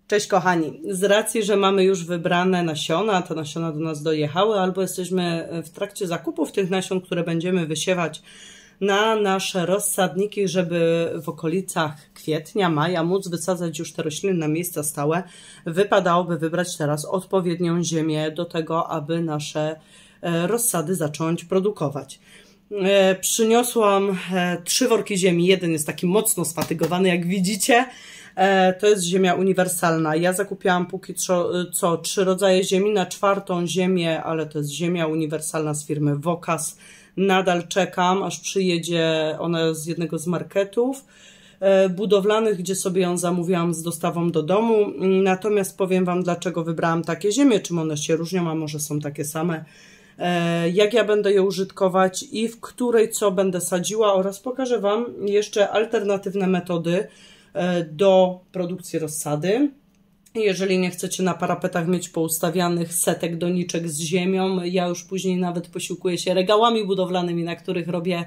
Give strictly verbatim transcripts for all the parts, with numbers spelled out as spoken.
Cześć kochani, z racji, że mamy już wybrane nasiona, te nasiona do nas dojechały, albo jesteśmy w trakcie zakupów tych nasion, które będziemy wysiewać na nasze rozsadniki, żeby w okolicach kwietnia, maja móc wysadzać już te rośliny na miejsca stałe, wypadałoby wybrać teraz odpowiednią ziemię do tego, aby nasze rozsady zacząć produkować. Przyniosłam trzy worki ziemi, jeden jest taki mocno sfatygowany, jak widzicie. To jest ziemia uniwersalna. Ja zakupiłam póki co, co trzy rodzaje ziemi, na czwartą ziemię, ale to jest ziemia uniwersalna z firmy Wokas. Nadal czekam, aż przyjedzie ona z jednego z marketów budowlanych, gdzie sobie ją zamówiłam z dostawą do domu. Natomiast powiem Wam, dlaczego wybrałam takie ziemie, czym one się różnią, a może są takie same. Jak ja będę je użytkować i w której co będę sadziła, oraz pokażę Wam jeszcze alternatywne metody do produkcji rozsady. Jeżeli nie chcecie na parapetach mieć poustawianych setek doniczek z ziemią, ja już później nawet posiłkuję się regałami budowlanymi, na których robię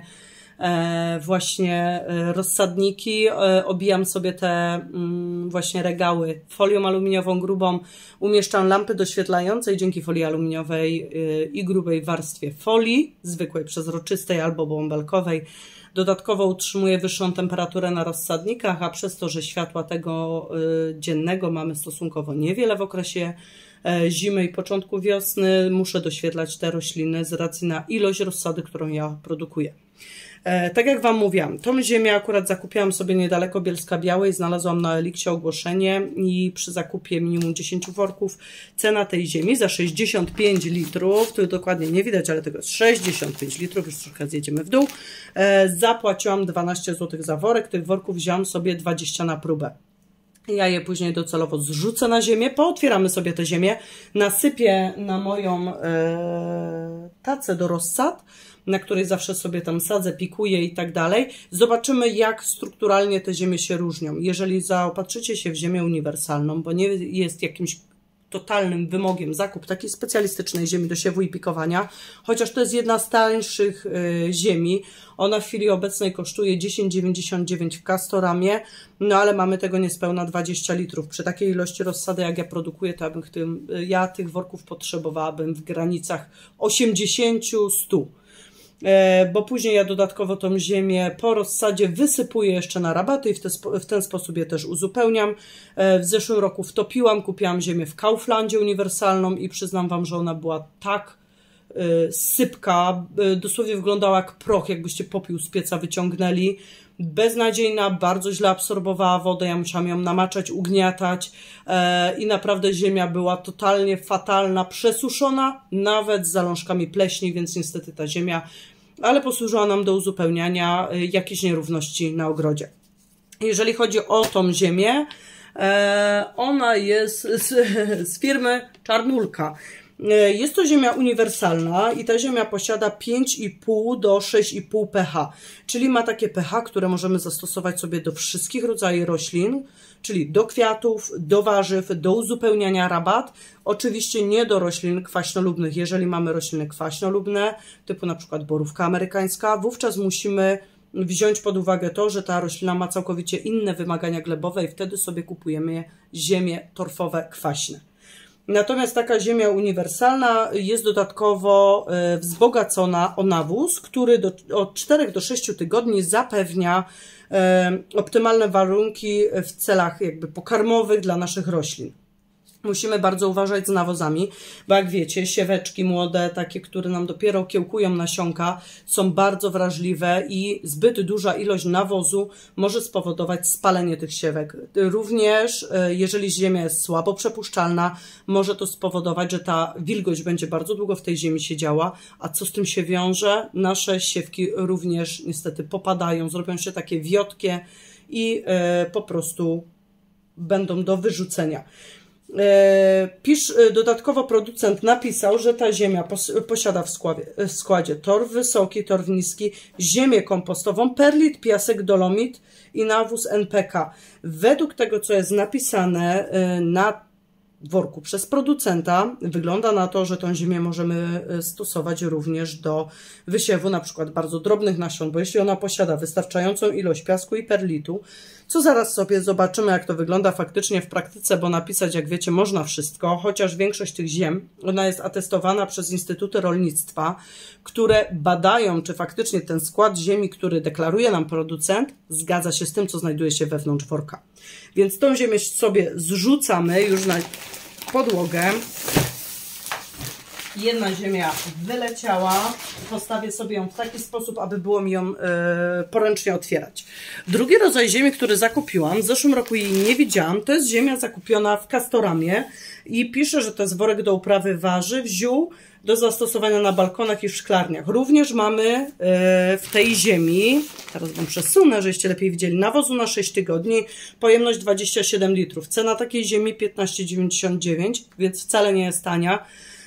właśnie rozsadniki. Obijam sobie te właśnie regały folią aluminiową grubą, umieszczam lampy doświetlające i dzięki folii aluminiowej i grubej warstwie folii, zwykłej przezroczystej albo bąbelkowej, dodatkowo utrzymuje wyższą temperaturę na rozsadnikach, a przez to, że światła tego dziennego mamy stosunkowo niewiele w okresie zimy i początku wiosny, muszę doświetlać te rośliny z racji na ilość rozsady, którą ja produkuję. Tak jak Wam mówiłam, tą ziemię akurat zakupiłam sobie niedaleko Bielska Białej, znalazłam na Eliksie ogłoszenie i przy zakupie minimum dziesięć worków cena tej ziemi za sześćdziesiąt pięć litrów, tu dokładnie nie widać, ale tego jest sześćdziesiąt pięć litrów, już trochę zjedziemy w dół, zapłaciłam dwanaście złotych za worek, tych worków wziąłam sobie dwadzieścia na próbę. Ja je później docelowo zrzucę na ziemię, pootwieramy sobie tę ziemię, nasypię na moją e, tacę do rozsad, na której zawsze sobie tam sadzę, pikuję i tak dalej. Zobaczymy, jak strukturalnie te ziemie się różnią. Jeżeli zaopatrzycie się w ziemię uniwersalną, bo nie jest jakimś totalnym wymogiem zakup takiej specjalistycznej ziemi do siewu i pikowania, chociaż to jest jedna z tańszych y, ziemi. Ona w chwili obecnej kosztuje dziesięć dziewięćdziesiąt dziewięć w Castoramie, no ale mamy tego niespełna dwadzieścia litrów. Przy takiej ilości rozsady, jak ja produkuję, to ja, bym tym, ja tych worków potrzebowałabym w granicach osiemdziesiąt do stu. Bo później ja dodatkowo tą ziemię po rozsadzie wysypuję jeszcze na rabaty i w, te, w ten sposób je też uzupełniam. W zeszłym roku wtopiłam, kupiłam ziemię w Kauflandzie uniwersalną i przyznam Wam, że ona była tak sypka, dosłownie wyglądała jak proch, jakbyście popiół z pieca wyciągnęli. Beznadziejna, bardzo źle absorbowała wodę, ja musiałam ją namaczać, ugniatać e, i naprawdę ziemia była totalnie fatalna, przesuszona, nawet z zalążkami pleśni, więc niestety ta ziemia, ale posłużyła nam do uzupełniania e, jakiejś nierówności na ogrodzie. Jeżeli chodzi o tą ziemię, e, ona jest z, z firmy Czarnulka. Jest to ziemia uniwersalna i ta ziemia posiada pięć i pół do sześć i pół pH, czyli ma takie pH, które możemy zastosować sobie do wszystkich rodzajów roślin, czyli do kwiatów, do warzyw, do uzupełniania rabat, oczywiście nie do roślin kwaśnolubnych. Jeżeli mamy rośliny kwaśnolubne, typu na przykład borówka amerykańska, wówczas musimy wziąć pod uwagę to, że ta roślina ma całkowicie inne wymagania glebowe i wtedy sobie kupujemy ziemie torfowe kwaśne. Natomiast taka ziemia uniwersalna jest dodatkowo wzbogacona o nawóz, który do, od czterech do sześciu tygodni zapewnia e, optymalne warunki w celach jakby pokarmowych dla naszych roślin. Musimy bardzo uważać z nawozami, bo jak wiecie, sieweczki młode, takie, które nam dopiero kiełkują nasionka, są bardzo wrażliwe i zbyt duża ilość nawozu może spowodować spalenie tych siewek. Również jeżeli ziemia jest słabo przepuszczalna, może to spowodować, że ta wilgoć będzie bardzo długo w tej ziemi siedziała, a co z tym się wiąże? Nasze siewki również niestety popadają, zrobią się takie wiotkie i po prostu będą do wyrzucenia. Pisz, dodatkowo producent napisał, że ta ziemia pos, posiada w składzie, w składzie torf wysoki, torf niski, ziemię kompostową, perlit, piasek, dolomit i nawóz N P K. Według tego, co jest napisane na worku przez producenta, wygląda na to, że tą ziemię możemy stosować również do wysiewu na przykład bardzo drobnych nasion, bo jeśli ona posiada wystarczającą ilość piasku i perlitu, co zaraz sobie zobaczymy, jak to wygląda faktycznie w praktyce, bo napisać, jak wiecie, można wszystko, chociaż większość tych ziem, ona jest atestowana przez instytuty rolnictwa, które badają, czy faktycznie ten skład ziemi, który deklaruje nam producent, zgadza się z tym, co znajduje się wewnątrz worka. Więc tą ziemię sobie zrzucamy już na podłogę. Jedna ziemia wyleciała. Postawię sobie ją w taki sposób, aby było mi ją e, poręcznie otwierać. Drugi rodzaj ziemi, który zakupiłam, w zeszłym roku jej nie widziałam, to jest ziemia zakupiona w Castoramie i pisze, że to jest worek do uprawy warzyw, ziół, do zastosowania na balkonach i w szklarniach. Również mamy e, w tej ziemi, teraz wam przesunę, żebyście lepiej widzieli, nawozu na sześć tygodni, pojemność dwadzieścia siedem litrów. Cena takiej ziemi piętnaście dziewięćdziesiąt dziewięć, więc wcale nie jest tania.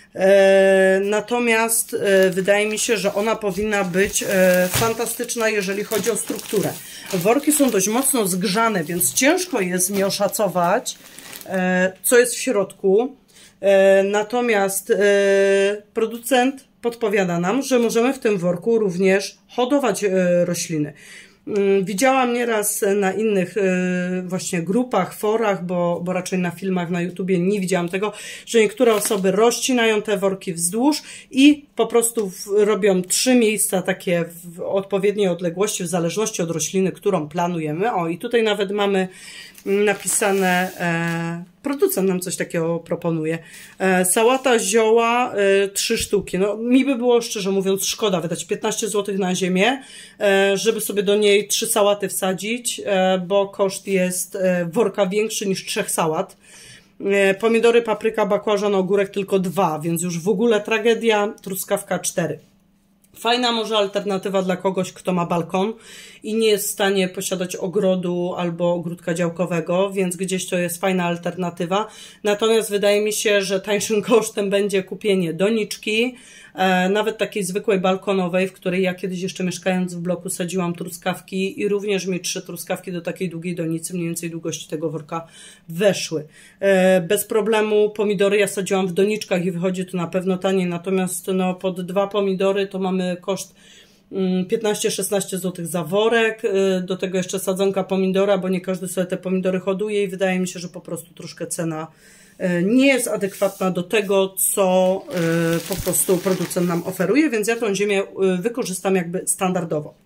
E, natomiast e, wydaje mi się, że ona powinna być e, fantastyczna, jeżeli chodzi o strukturę. Worki są dość mocno zgrzane, więc ciężko jest mi oszacować, e, co jest w środku. E, natomiast e, producent podpowiada nam, że możemy w tym worku również hodować e, rośliny. Widziałam nieraz na innych właśnie grupach, forach, bo, bo raczej na filmach na YouTubie nie widziałam tego, że niektóre osoby rozcinają te worki wzdłuż i po prostu robią trzy miejsca takie w odpowiedniej odległości, w zależności od rośliny, którą planujemy. O, i tutaj nawet mamy napisane, e, producent nam coś takiego proponuje. E, sałata zioła, e, trzy sztuki. No, mi by było, szczerze mówiąc, szkoda wydać piętnaście złotych na ziemię, e, żeby sobie do niej trzy sałaty wsadzić, e, bo koszt jest e, worka większy niż trzech sałat. E, pomidory, papryka, bakłażan, ogórek tylko dwa, więc już w ogóle tragedia, truskawka cztery. Fajna może alternatywa dla kogoś, kto ma balkon i nie jest w stanie posiadać ogrodu albo ogródka działkowego, więc gdzieś to jest fajna alternatywa. Natomiast wydaje mi się, że tańszym kosztem będzie kupienie doniczki, e, nawet takiej zwykłej balkonowej, w której ja kiedyś jeszcze mieszkając w bloku sadziłam truskawki i również mi trzy truskawki do takiej długiej donicy, mniej więcej długości tego worka, weszły. E, bez problemu pomidory ja sadziłam w doniczkach i wychodzi to na pewno taniej, natomiast no, pod dwa pomidory to mamy koszt piętnaście szesnaście złotych za worek, do tego jeszcze sadzonka pomidora, bo nie każdy sobie te pomidory hoduje i wydaje mi się, że po prostu troszkę cena nie jest adekwatna do tego, co po prostu producent nam oferuje, więc ja tą ziemię wykorzystam jakby standardowo.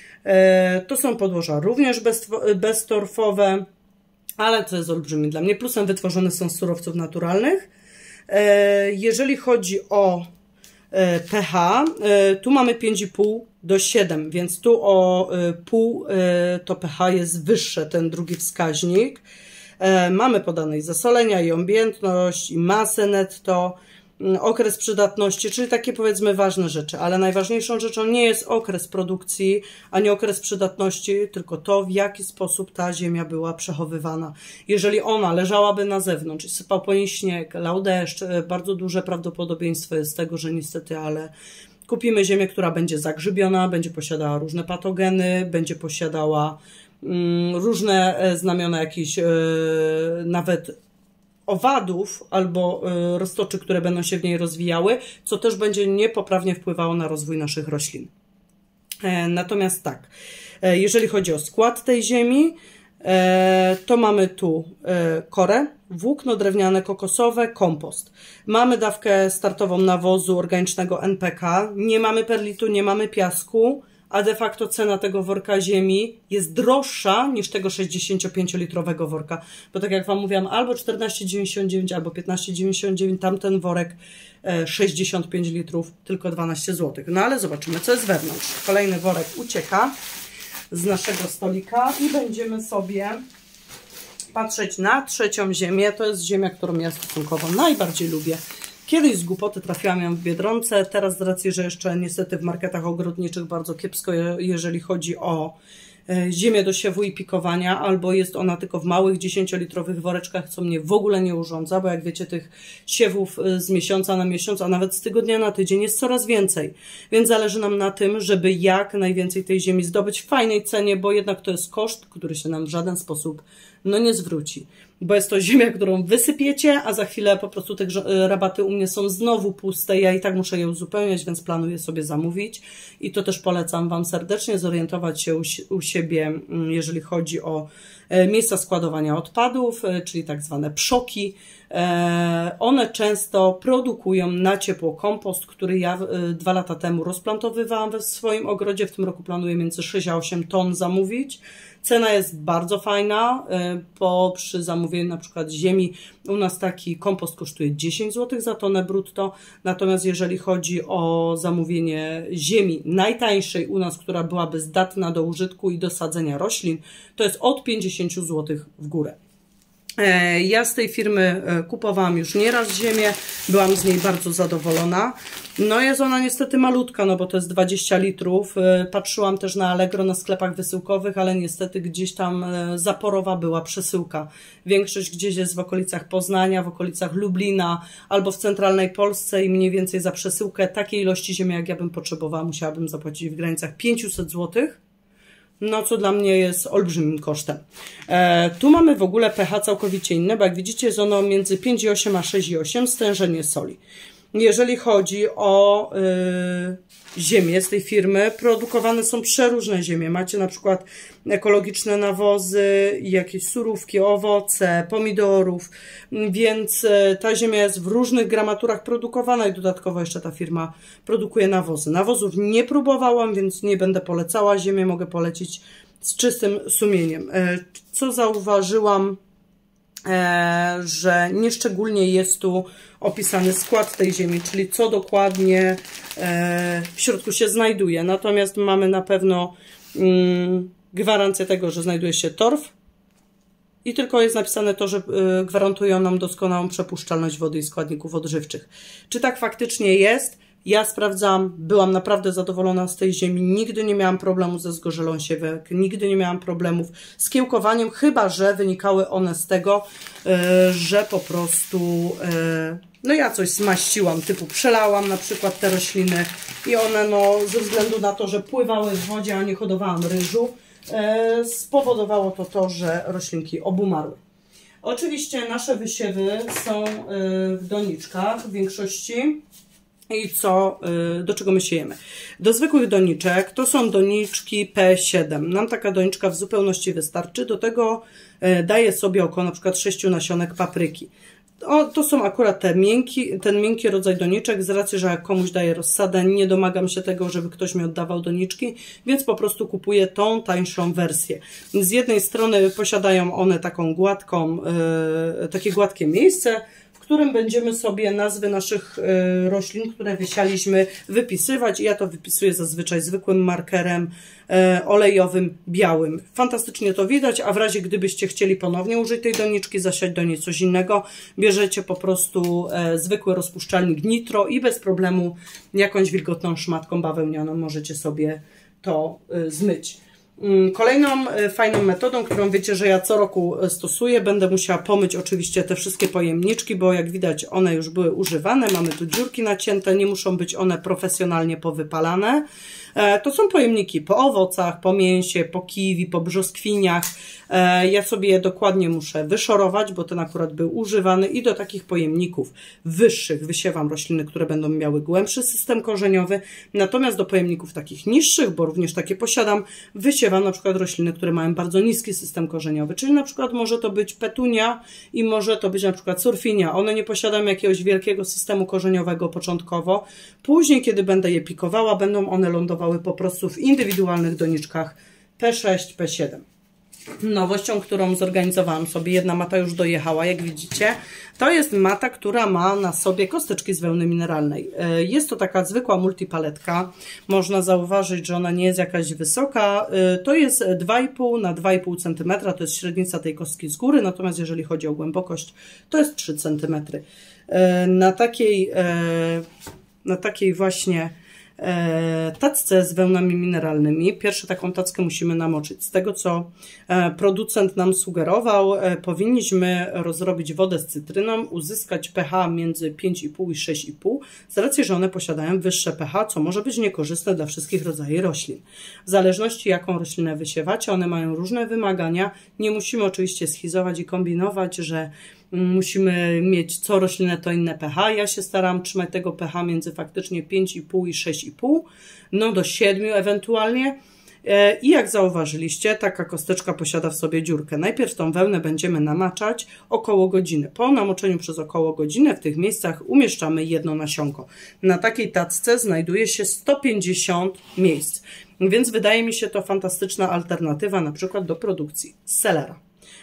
To są podłoża również beztorfowe, ale to jest olbrzymie dla mnie. Plusem wytworzone są z surowców naturalnych. Jeżeli chodzi o pH, tu mamy pięć i pół do siedem, więc tu o pół to pH jest wyższe, ten drugi wskaźnik. Mamy podane i zasolenia, i objętność, i masę netto, okres przydatności, czyli takie powiedzmy ważne rzeczy, ale najważniejszą rzeczą nie jest okres produkcji, ani okres przydatności, tylko to, w jaki sposób ta ziemia była przechowywana. Jeżeli ona leżałaby na zewnątrz i sypał po niej śnieg, lał deszcz, bardzo duże prawdopodobieństwo jest tego, że niestety, ale kupimy ziemię, która będzie zagrzybiona, będzie posiadała różne patogeny, będzie posiadała mm, różne znamiona jakichś yy, nawet owadów albo y, roztoczy, które będą się w niej rozwijały, co też będzie niepoprawnie wpływało na rozwój naszych roślin. E, natomiast tak, e, jeżeli chodzi o skład tej ziemi, e, to mamy tu e, korę, włókno drewniane kokosowe, kompost. Mamy dawkę startową nawozu organicznego N P K, nie mamy perlitu, nie mamy piasku, a de facto cena tego worka ziemi jest droższa niż tego sześćdziesięciopięciolitrowego worka. Bo tak jak wam mówiłam, albo czternaście dziewięćdziesiąt dziewięć, albo piętnaście dziewięćdziesiąt dziewięć, tamten worek sześćdziesiąt pięć litrów, tylko dwanaście złotych. No ale zobaczymy, co jest wewnątrz. Kolejny worek ucieka z naszego stolika i będziemy sobie patrzeć na trzecią ziemię. To jest ziemia, którą ja stosunkowo najbardziej lubię. Kiedyś z głupoty trafiłam ją w Biedronce, teraz z racji, że jeszcze niestety w marketach ogrodniczych bardzo kiepsko, jeżeli chodzi o ziemię do siewu i pikowania, albo jest ona tylko w małych dziesięciolitrowych woreczkach, co mnie w ogóle nie urządza, bo jak wiecie, tych siewów z miesiąca na miesiąc, a nawet z tygodnia na tydzień jest coraz więcej. Więc zależy nam na tym, żeby jak najwięcej tej ziemi zdobyć w fajnej cenie, bo jednak to jest koszt, który się nam w żaden sposób no nie zwróci. Bo jest to ziemia, którą wysypiecie, a za chwilę po prostu te rabaty u mnie są znowu puste. Ja i tak muszę je uzupełniać, więc planuję sobie zamówić. I to też polecam wam serdecznie, zorientować się u siebie, jeżeli chodzi o miejsca składowania odpadów, czyli tak zwane przoki. One często produkują na ciepło kompost, który ja dwa lata temu rozplantowywałam we swoim ogrodzie. W tym roku planuję między sześć a osiem ton zamówić. Cena jest bardzo fajna, bo przy zamówieniu na przykład ziemi u nas taki kompost kosztuje dziesięć złotych za tonę brutto, natomiast jeżeli chodzi o zamówienie ziemi najtańszej u nas, która byłaby zdatna do użytku i do sadzenia roślin, to jest od pięćdziesięciu złotych w górę. Ja z tej firmy kupowałam już nieraz ziemię, byłam z niej bardzo zadowolona. No jest ona niestety malutka, no bo to jest dwadzieścia litrów. Patrzyłam też na Allegro, na sklepach wysyłkowych, ale niestety gdzieś tam zaporowa była przesyłka. Większość gdzieś jest w okolicach Poznania, w okolicach Lublina albo w centralnej Polsce i mniej więcej za przesyłkę takiej ilości ziemi, jak ja bym potrzebowała, musiałabym zapłacić w granicach pięćset złotych. No, co dla mnie jest olbrzymim kosztem. E, tu mamy w ogóle pH całkowicie inne, bo jak widzicie jest ono między pięć i osiem a sześć i osiem, stężenie soli. Jeżeli chodzi o y, ziemię z tej firmy, produkowane są przeróżne ziemie. Macie na przykład ekologiczne nawozy, jakieś surówki, owoce, pomidorów, więc y, ta ziemia jest w różnych gramaturach produkowana i dodatkowo jeszcze ta firma produkuje nawozy. Nawozów nie próbowałam, więc nie będę polecała ziemię, mogę polecić z czystym sumieniem. Y, co zauważyłam? E, że nieszczególnie jest tu opisany skład tej ziemi, czyli co dokładnie e, w środku się znajduje. Natomiast mamy na pewno mm, gwarancję tego, że znajduje się torf i tylko jest napisane to, że y, gwarantują nam doskonałą przepuszczalność wody i składników odżywczych. Czy tak faktycznie jest? Ja sprawdzam, byłam naprawdę zadowolona z tej ziemi, nigdy nie miałam problemu ze zgorzelą siewek, nigdy nie miałam problemów z kiełkowaniem, chyba że wynikały one z tego, yy, że po prostu yy, no ja coś zmaściłam, typu przelałam na przykład te rośliny i one no ze względu na to, że pływały w wodzie, a nie hodowałam ryżu, yy, spowodowało to to, że roślinki obumarły. Oczywiście nasze wysiewy są yy, w doniczkach w większości. I co, do czego my siejemy? Do zwykłych doniczek to są doniczki P siedem. Nam taka doniczka w zupełności wystarczy. Do tego daję sobie około na przykład sześciu nasionek papryki. O, to są akurat te miękki, ten miękki rodzaj doniczek, z racji, że jak komuś daję rozsadę, nie domagam się tego, żeby ktoś mi oddawał doniczki, więc po prostu kupuję tą tańszą wersję. Z jednej strony posiadają one taką gładką, yy, takie gładkie miejsce, w którym będziemy sobie nazwy naszych y, roślin, które wysialiśmy, wypisywać. I ja to wypisuję zazwyczaj zwykłym markerem y, olejowym, białym. Fantastycznie to widać, a w razie gdybyście chcieli ponownie użyć tej doniczki, zasiać do niej coś innego, bierzecie po prostu y, zwykły rozpuszczalnik nitro i bez problemu jakąś wilgotną szmatką bawełnianą możecie sobie to y, zmyć. Kolejną fajną metodą, którą wiecie, że ja co roku stosuję, będę musiała pomyć oczywiście te wszystkie pojemniczki, bo jak widać one już były używane, mamy tu dziurki nacięte, nie muszą być one profesjonalnie powypalane. To są pojemniki po owocach, po mięsie, po kiwi, po brzoskwiniach. Ja sobie je dokładnie muszę wyszorować, bo ten akurat był używany i do takich pojemników wyższych wysiewam rośliny, które będą miały głębszy system korzeniowy. Natomiast do pojemników takich niższych, bo również takie posiadam, wysiewam na przykład rośliny, które mają bardzo niski system korzeniowy. Czyli na przykład może to być petunia i może to być na przykład surfinia. One nie posiadają jakiegoś wielkiego systemu korzeniowego początkowo. Później, kiedy będę je pikowała, będą one lądowały po prostu w indywidualnych doniczkach P sześć, P siedem. Nowością, którą zorganizowałam sobie, jedna mata już dojechała, jak widzicie, to jest mata, która ma na sobie kosteczki z wełny mineralnej. Jest to taka zwykła multipaletka. Można zauważyć, że ona nie jest jakaś wysoka. To jest dwa i pół na dwa i pół centymetra, to jest średnica tej kostki z góry, natomiast jeżeli chodzi o głębokość, to jest trzy centymetry. Na takiej, na takiej właśnie tacce z wełnami mineralnymi. Pierwszą taką tackę musimy namoczyć. Z tego, co producent nam sugerował, powinniśmy rozrobić wodę z cytryną, uzyskać pH między pięć i pół i sześć i pół, z racji, że one posiadają wyższe pH, co może być niekorzystne dla wszystkich rodzajów roślin. W zależności, jaką roślinę wysiewacie, one mają różne wymagania. Nie musimy oczywiście schizować i kombinować, że musimy mieć co roślinę to inne pH. Ja się staram trzymać tego pH między faktycznie pięć i pół i sześć i pół, no do siedmiu ewentualnie. I jak zauważyliście, taka kosteczka posiada w sobie dziurkę. Najpierw tą wełnę będziemy namaczać około godziny. Po namoczeniu przez około godzinę w tych miejscach umieszczamy jedno nasionko. Na takiej tacce znajduje się sto pięćdziesiąt miejsc, więc wydaje mi się to fantastyczna alternatywa na przykład do produkcji selera.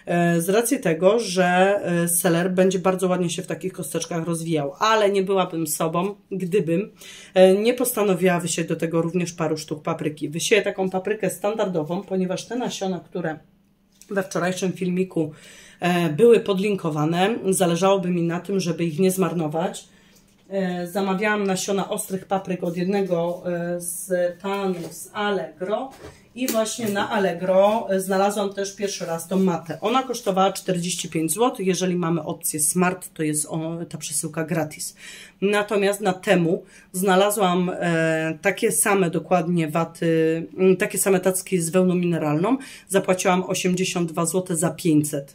Z racji tego, że seler będzie bardzo ładnie się w takich kosteczkach rozwijał, ale nie byłabym sobą, gdybym nie postanowiła wysiać do tego również paru sztuk papryki. Wysieję taką paprykę standardową, ponieważ te nasiona, które we wczorajszym filmiku były podlinkowane, zależałoby mi na tym, żeby ich nie zmarnować. Zamawiałam nasiona ostrych papryk od jednego z panów z Allegro i właśnie na Allegro znalazłam też pierwszy raz tą matę. Ona kosztowała czterdzieści pięć złotych, jeżeli mamy opcję Smart, to jest on, ta przesyłka gratis. Natomiast na Temu znalazłam e, takie same dokładnie waty, takie same tacki z wełną mineralną, zapłaciłam osiemdziesiąt dwa złote za pięćset.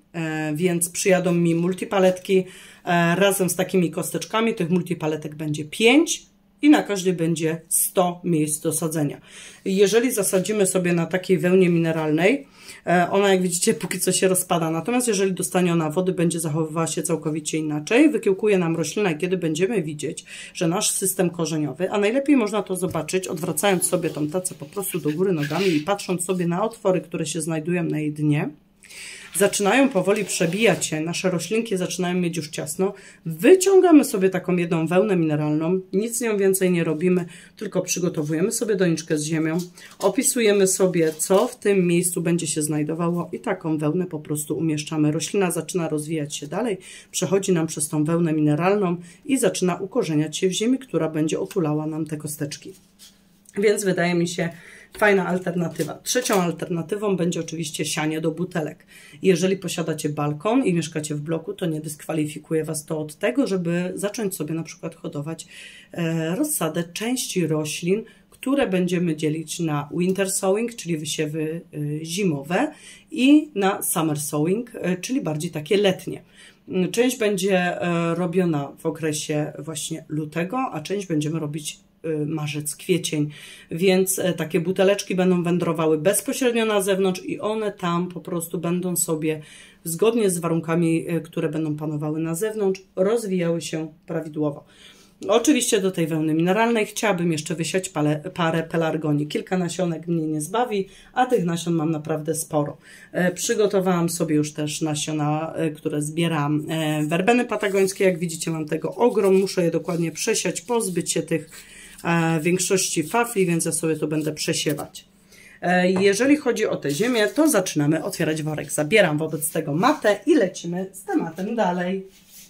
E, więc przyjadą mi multipaletki e, razem z takimi kosteczkami. Tych multipaletek będzie pięć i na każdej będzie sto miejsc do sadzenia. Jeżeli zasadzimy sobie na takiej wełnie mineralnej, e, ona jak widzicie póki co się rozpada, natomiast jeżeli dostanie ona wody, będzie zachowywała się całkowicie inaczej, wykiełkuje nam roślina, kiedy będziemy widzieć, że nasz system korzeniowy, a najlepiej można to zobaczyć odwracając sobie tą tacę po prostu do góry nogami i patrząc sobie na otwory, które się znajdują na jej dnie, zaczynają powoli przebijać się, nasze roślinki zaczynają mieć już ciasno, wyciągamy sobie taką jedną wełnę mineralną, nic z nią więcej nie robimy, tylko przygotowujemy sobie doniczkę z ziemią, opisujemy sobie, co w tym miejscu będzie się znajdowało i taką wełnę po prostu umieszczamy. Roślina zaczyna rozwijać się dalej, przechodzi nam przez tą wełnę mineralną i zaczyna ukorzeniać się w ziemi, która będzie otulała nam te kosteczki. Więc wydaje mi się fajna alternatywa. Trzecią alternatywą będzie oczywiście sianie do butelek. Jeżeli posiadacie balkon i mieszkacie w bloku, to nie dyskwalifikuje Was to od tego, żeby zacząć sobie na przykład hodować e, rozsadę części roślin, które będziemy dzielić na winter sowing, czyli wysiewy e, zimowe, i na summer sowing, e, czyli bardziej takie letnie. Część będzie e, robiona w okresie właśnie lutego, a część będziemy robić marzec, kwiecień, więc takie buteleczki będą wędrowały bezpośrednio na zewnątrz i one tam po prostu będą sobie zgodnie z warunkami, które będą panowały na zewnątrz, rozwijały się prawidłowo. Oczywiście do tej wełny mineralnej chciałabym jeszcze wysiać parę, parę pelargonii. Kilka nasionek mnie nie zbawi, a tych nasion mam naprawdę sporo. E, przygotowałam sobie już też nasiona, e, które zbieram. E, werbeny patagońskie, jak widzicie mam tego ogrom, muszę je dokładnie przesiać, pozbyć się tych e, większości fafli, więc ja sobie to będę przesiewać. E, jeżeli chodzi o tę ziemię, to zaczynamy otwierać worek. Zabieram wobec tego matę i lecimy z tematem dalej.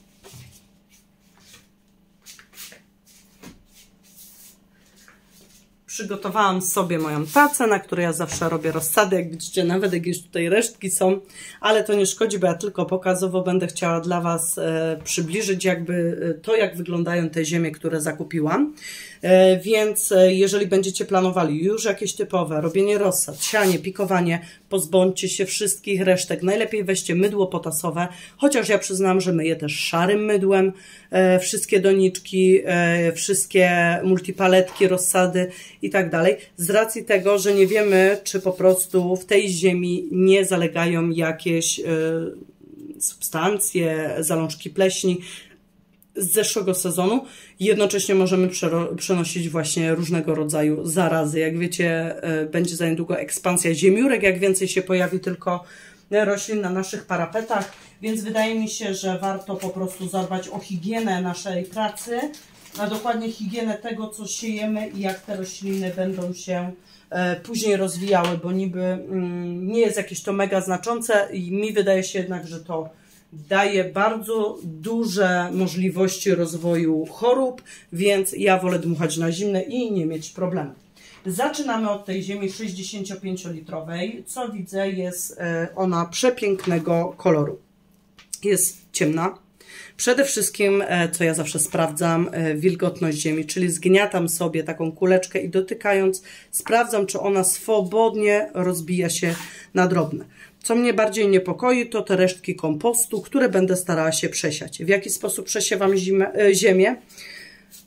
Przygotowałam sobie moją tacę, na której ja zawsze robię rozsady. Jak widzicie, nawet jakieś tutaj resztki są, ale to nie szkodzi, bo ja tylko pokazowo będę chciała dla Was e, przybliżyć jakby to, jak wyglądają te ziemie, które zakupiłam. E, więc e, jeżeli będziecie planowali już jakieś typowe robienie rozsad, sianie, pikowanie, pozbądźcie się wszystkich resztek. Najlepiej weźcie mydło potasowe, chociaż ja przyznam, że myję też szarym mydłem e, wszystkie doniczki, e, wszystkie multipaletki, rozsady i tak dalej, z racji tego, że nie wiemy, czy po prostu w tej ziemi nie zalegają jakieś e, substancje, zalążki pleśni z zeszłego sezonu. Jednocześnie możemy przenosić właśnie różnego rodzaju zarazy. Jak wiecie, będzie za niedługo ekspansja ziemiórek, jak więcej się pojawi tylko roślin na naszych parapetach, więc wydaje mi się, że warto po prostu zadbać o higienę naszej pracy, a dokładnie higienę tego, co siejemy i jak te rośliny będą się później rozwijały, bo niby nie jest jakieś to mega znaczące i mi wydaje się jednak, że to daje bardzo duże możliwości rozwoju chorób, więc ja wolę dmuchać na zimne i nie mieć problemu. Zaczynamy od tej ziemi sześćdziesięciopięciolitrowej. Co widzę, jest ona przepięknego koloru. Jest ciemna. Przede wszystkim, co ja zawsze sprawdzam, wilgotność ziemi, czyli zgniatam sobie taką kuleczkę i dotykając sprawdzam, czy ona swobodnie rozbija się na drobne. Co mnie bardziej niepokoi, to te resztki kompostu, które będę starała się przesiać. W jaki sposób przesiewam zimę, ziemię?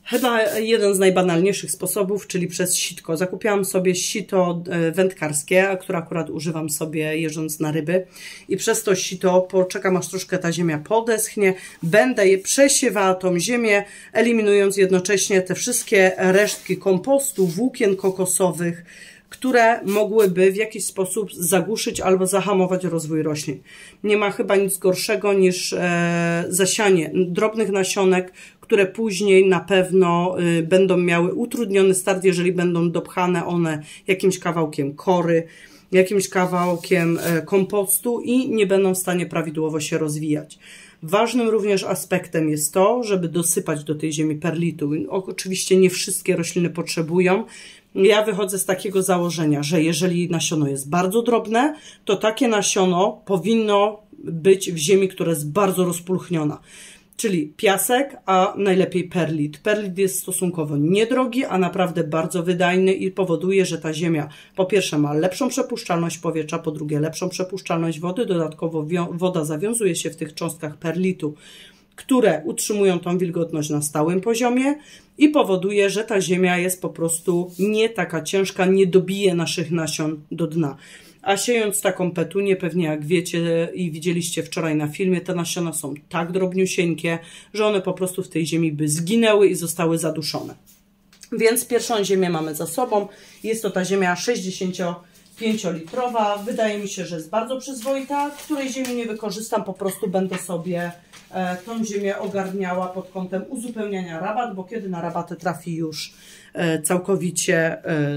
Chyba jeden z najbanalniejszych sposobów, czyli przez sitko. Zakupiłam sobie sito wędkarskie, które akurat używam sobie jeżdżąc na ryby. I przez to sito poczekam, aż troszkę ta ziemia podeschnie. Będę je przesiewała tą ziemię, eliminując jednocześnie te wszystkie resztki kompostu, włókien kokosowych, które mogłyby w jakiś sposób zagłuszyć albo zahamować rozwój roślin. Nie ma chyba nic gorszego niż e, zasianie drobnych nasionek, które później na pewno y, będą miały utrudniony start, jeżeli będą dopchane one jakimś kawałkiem kory, jakimś kawałkiem e, kompostu i nie będą w stanie prawidłowo się rozwijać. Ważnym również aspektem jest to, żeby dosypać do tej ziemi perlitu. Oczywiście nie wszystkie rośliny potrzebują. Ja wychodzę z takiego założenia, że jeżeli nasiono jest bardzo drobne, to takie nasiono powinno być w ziemi, która jest bardzo rozpulchniona. Czyli piasek, a najlepiej perlit. Perlit jest stosunkowo niedrogi, a naprawdę bardzo wydajny i powoduje, że ta ziemia po pierwsze ma lepszą przepuszczalność powietrza, po drugie lepszą przepuszczalność wody. Dodatkowo woda zawiązuje się w tych cząstkach perlitu, które utrzymują tą wilgotność na stałym poziomie i powoduje, że ta ziemia jest po prostu nie taka ciężka, nie dobije naszych nasion do dna. A siejąc taką petunię, pewnie jak wiecie i widzieliście wczoraj na filmie, te nasiona są tak drobniusieńkie, że one po prostu w tej ziemi by zginęły i zostały zaduszone. Więc pierwszą ziemię mamy za sobą. Jest to ta ziemia sześćdziesięciopięciolitrowa. Wydaje mi się, że jest bardzo przyzwoita, której ziemi nie wykorzystam, po prostu będę sobie e, tą ziemię ogarniała pod kątem uzupełniania rabat, bo kiedy na rabaty trafi już e, całkowicie e,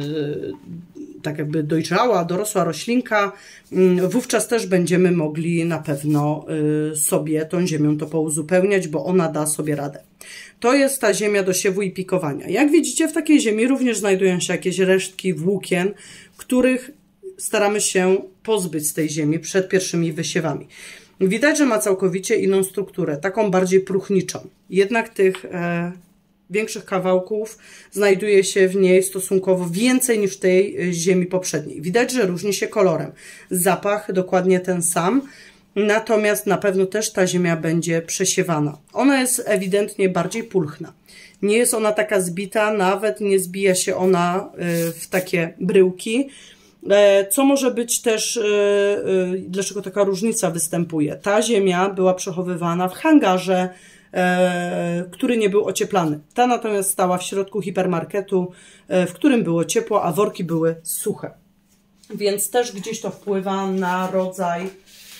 tak jakby dojrzała, dorosła roślinka, wówczas też będziemy mogli na pewno sobie tą ziemią to pouzupełniać, bo ona da sobie radę. To jest ta ziemia do siewu i pikowania. Jak widzicie, w takiej ziemi również znajdują się jakieś resztki włókien, których staramy się pozbyć z tej ziemi przed pierwszymi wysiewami. Widać, że ma całkowicie inną strukturę, taką bardziej próchniczą. Jednak tych e, większych kawałków znajduje się w niej stosunkowo więcej niż w tej ziemi poprzedniej. Widać, że różni się kolorem. Zapach dokładnie ten sam, natomiast na pewno też ta ziemia będzie przesiewana. Ona jest ewidentnie bardziej pulchna. Nie jest ona taka zbita, nawet nie zbija się ona w takie bryłki, co może być też, dlaczego taka różnica występuje. Ta ziemia była przechowywana w hangarze, który nie był ocieplany. Ta natomiast stała w środku hipermarketu, w którym było ciepło, a worki były suche. Więc też gdzieś to wpływa na rodzaj,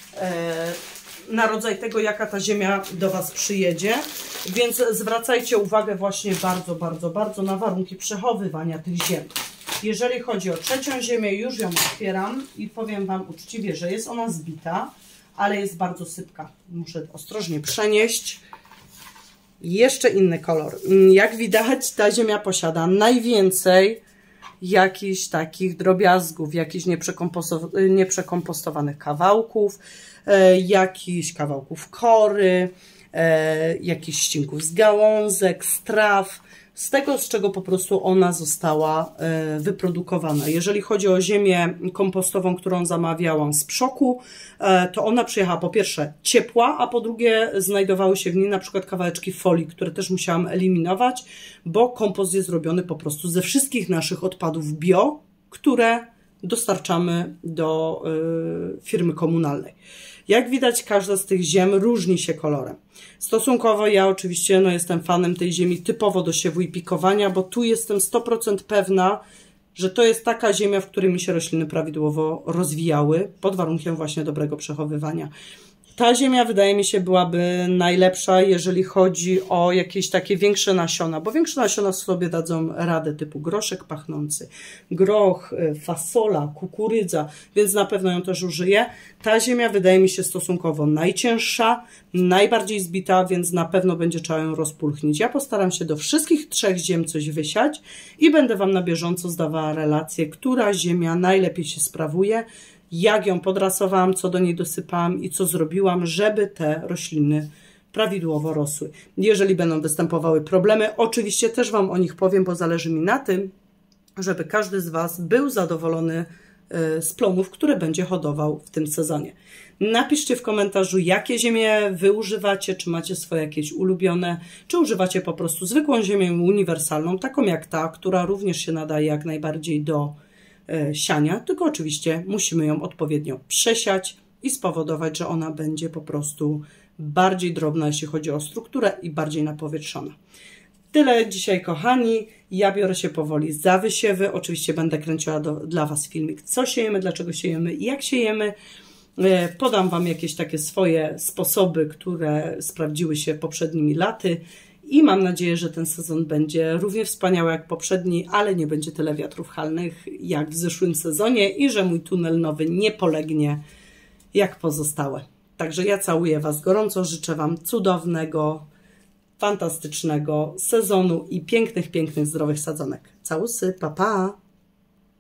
na rodzaj tego, jaka ta ziemia do Was przyjedzie. Więc zwracajcie uwagę właśnie bardzo, bardzo, bardzo na warunki przechowywania tych ziem. Jeżeli chodzi o trzecią ziemię, już ją otwieram i powiem Wam uczciwie, że jest ona zbita, ale jest bardzo sypka. Muszę ostrożnie przenieść. Jeszcze inny kolor. Jak widać, ta ziemia posiada najwięcej jakichś takich drobiazgów, jakichś nieprzekompostowanych kawałków, e, jakichś kawałków kory, e, jakichś ścinków z gałązek, z traw, z tego, z czego po prostu ona została e, wyprodukowana. Jeżeli chodzi o ziemię kompostową, którą zamawiałam z Przoku, e, to ona przyjechała po pierwsze ciepła, a po drugie znajdowały się w niej na przykład kawałeczki folii, które też musiałam eliminować, bo kompost jest zrobiony po prostu ze wszystkich naszych odpadów bio, które dostarczamy do y, firmy komunalnej. Jak widać, każda z tych ziem różni się kolorem. Stosunkowo ja oczywiście no, jestem fanem tej ziemi typowo do siewu i pikowania, bo tu jestem sto procent pewna, że to jest taka ziemia, w której mi się rośliny prawidłowo rozwijały, pod warunkiem właśnie dobrego przechowywania. Ta ziemia, wydaje mi się, byłaby najlepsza, jeżeli chodzi o jakieś takie większe nasiona, bo większe nasiona sobie dadzą radę, typu groszek pachnący, groch, fasola, kukurydza, więc na pewno ją też użyję. Ta ziemia wydaje mi się stosunkowo najcięższa, najbardziej zbita, więc na pewno będzie trzeba ją rozpulchnić. Ja postaram się do wszystkich trzech ziem coś wysiać i będę Wam na bieżąco zdawała relację, która ziemia najlepiej się sprawuje, jak ją podrasowałam, co do niej dosypałam i co zrobiłam, żeby te rośliny prawidłowo rosły. Jeżeli będą występowały problemy, oczywiście też Wam o nich powiem, bo zależy mi na tym, żeby każdy z Was był zadowolony z plonów, które będzie hodował w tym sezonie. Napiszcie w komentarzu, jakie ziemie wy używacie, czy macie swoje jakieś ulubione, czy używacie po prostu zwykłą ziemię uniwersalną, taką jak ta, która również się nadaje jak najbardziej do e, siania, tylko oczywiście musimy ją odpowiednio przesiać i spowodować, że ona będzie po prostu bardziej drobna, jeśli chodzi o strukturę i bardziej napowietrzona. Tyle dzisiaj, kochani. Ja biorę się powoli za wysiewy. Oczywiście będę kręciła do, dla Was filmik, co siejemy, dlaczego siejemy i jak siejemy. Podam Wam jakieś takie swoje sposoby, które sprawdziły się poprzednimi laty i mam nadzieję, że ten sezon będzie równie wspaniały jak poprzedni, ale nie będzie tyle wiatrów halnych jak w zeszłym sezonie i że mój tunel nowy nie polegnie jak pozostałe. Także ja całuję Was gorąco, życzę Wam cudownego, fantastycznego sezonu i pięknych, pięknych, zdrowych sadzonek. Całusy, pa, pa!